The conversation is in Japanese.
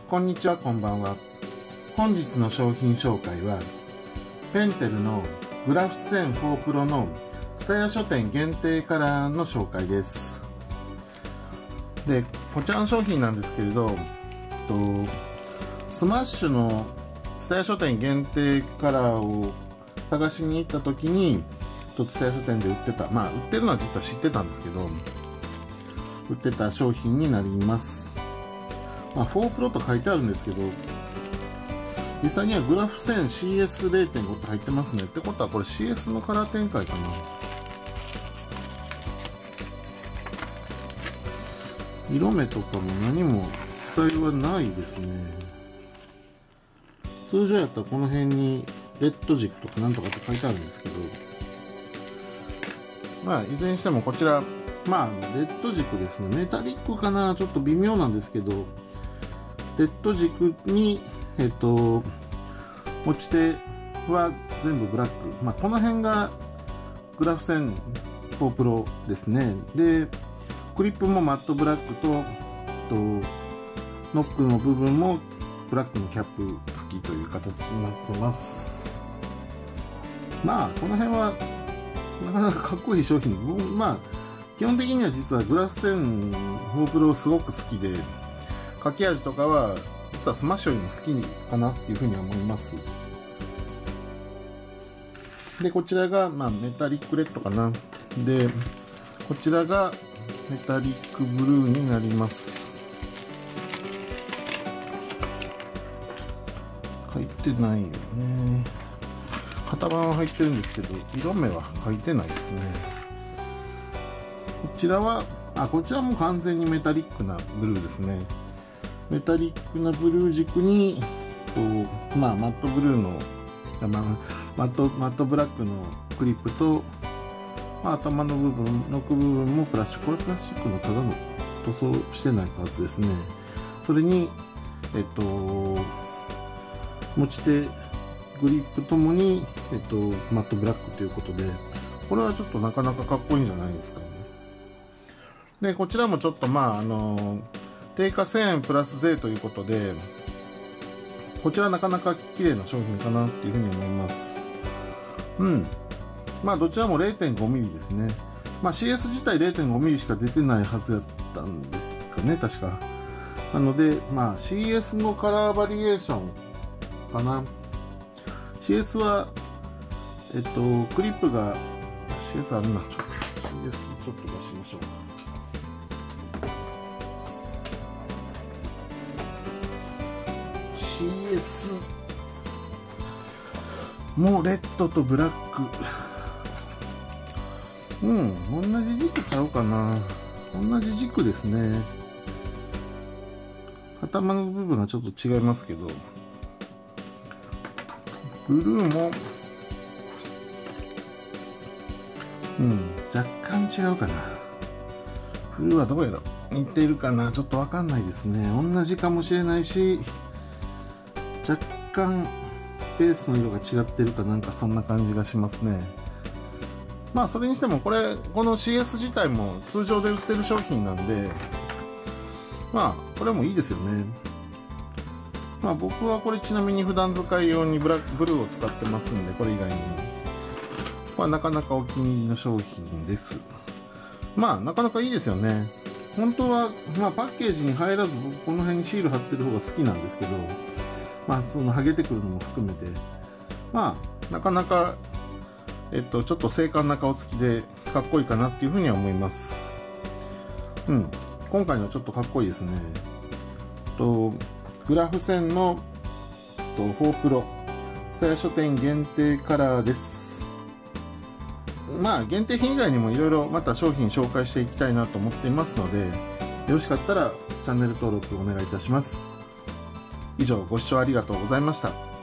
こんにちは、こんばんは。本日の商品紹介は、ペンテルのグラフ線4プロの蔦屋書店限定カラーの紹介です。で、こちらの商品なんですけれど、スマッシュの蔦屋書店限定カラーを探しに行った時に、蔦屋書店で売ってた、売ってるのは実は知ってたんですけど、売ってた商品になります。4プロと書いてあるんですけど、実際にはグラフ線 CS0.5 って入ってますね。ってことはこれ CS のカラー展開かな。色目とかも何も記載はないですね。通常やったらこの辺にレッド軸とかなんとかって書いてあるんですけど、いずれにしてもこちら、レッド軸ですね。メタリックかな、ちょっと微妙なんですけど、レッド軸に、持ち手は全部ブラック。この辺がグラフ線4プロですね。で、クリップもマットブラックと、ノックの部分もブラックのキャップ付きという形になってます。この辺はなかなかかっこいい商品。基本的には実はグラフ線4プロすごく好きで、書き味とかは実はスマッシュよりも好きかなっていうふうには思います。で、こちらがメタリックレッドかな。で、こちらがメタリックブルーになります。書いてないよね。型番は入ってるんですけど、色目は書いてないですね。こちらは、こちらも完全にメタリックなブルーですね。メタリックなブルー軸に、マットブルーの、マットブラックのクリップと、頭の部分、ノック部分もプラスチック。これプラスチックのただの塗装してないパーツですね。それに、持ち手、グリップともに、マットブラックということで、これはちょっとなかなかかっこいいんじゃないですかね。で、こちらもちょっと定価1000円プラス税ということで、こちらなかなか綺麗な商品かなっていうふうに思います。どちらも 0.5mm ですね。CS 自体 0.5mm しか出てないはずやったんですかね、確か。なので、CS のカラーバリエーションかな。CS は、クリップが、CS あるな、CS ちょっと出しましょう。CS もうレッドとブラック、同じ軸ちゃうかな。同じ軸ですね。頭の部分はちょっと違いますけど、ブルーも若干違うかな。ブルーはどうやら似ているかな、ちょっとわかんないですね。同じかもしれないし、若干ベースの色が違ってるかなんかそんな感じがしますね。それにしてもこの CS 自体も通常で売ってる商品なんで、これもいいですよね。僕はこれちなみに普段使い用にブルーを使ってますんで、これ以外にもなかなかお気に入りの商品です。なかなかいいですよね。本当はパッケージに入らず僕この辺にシール貼ってる方が好きなんですけど、その剥げてくるのも含めてなかなかちょっと精悍な顔つきでかっこいいかなっていうふうには思います。今回のちょっとかっこいいですね。グラフ線の4プロ蔦屋書店限定カラーです。限定品以外にもいろいろまた商品紹介していきたいなと思っていますので、よろしかったらチャンネル登録お願いいたします。以上、ご視聴ありがとうございました。